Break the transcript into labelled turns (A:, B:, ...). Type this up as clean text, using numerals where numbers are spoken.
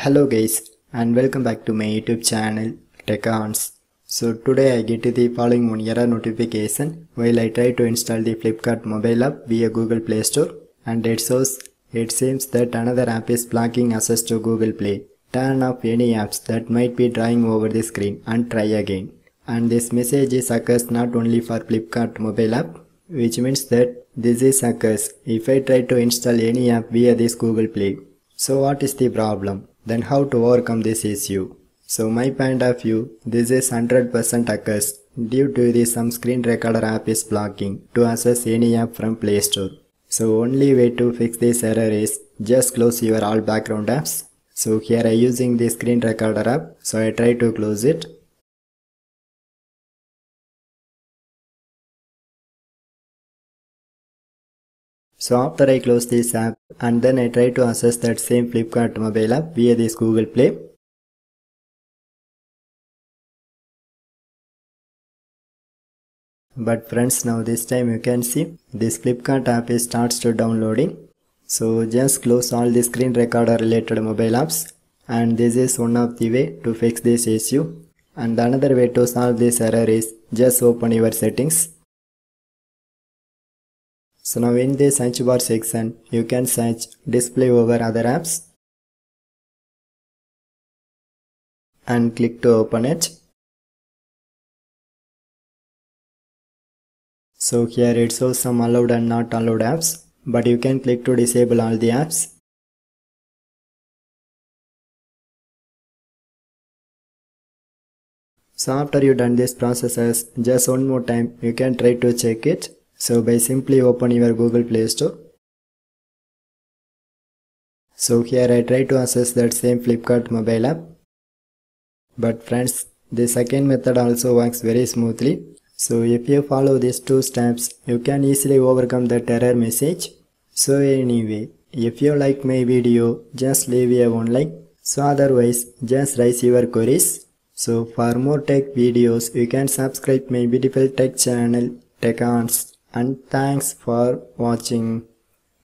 A: Hello guys and welcome back to my YouTube channel TechHans. So today I get the following one error notification while I try to install the Flipkart mobile app via Google Play Store, and it seems that another app is blocking access to Google Play. Turn off any apps that might be drawing over the screen and try again. And this message is occurs not only for Flipkart mobile app, which means that this is occurs if I try to install any app via this Google Play. So what is the problem? Then how to overcome this issue? So my point of view, this is 100% occurs due to some screen recorder app is blocking to access any app from Play Store. So only way to fix this error is just close your all background apps. So here I using the screen recorder app, so I try to close it. So after I close this app and then I try to access that same Flipkart mobile app via this Google Play. But friends, now this time you can see this Flipkart app starts to downloading. So just close all the screen recorder related mobile apps, and this is one of the way to fix this issue. And another way to solve this error is just open your settings. So now in the search bar section, you can search display over other apps and click to open it. So here it shows some allowed and not allowed apps, but you can click to disable all the apps. So after you done this processes, just one more time you can try to check it. So by simply open your Google Play Store. So here I try to access that same Flipkart mobile app. But friends, the second method also works very smoothly. So if you follow these two steps, you can easily overcome that error message. So anyway, if you like my video, just leave a one like. So otherwise, just raise your queries. So for more tech videos, you can subscribe my beautiful tech channel TechHans. And thanks for watching.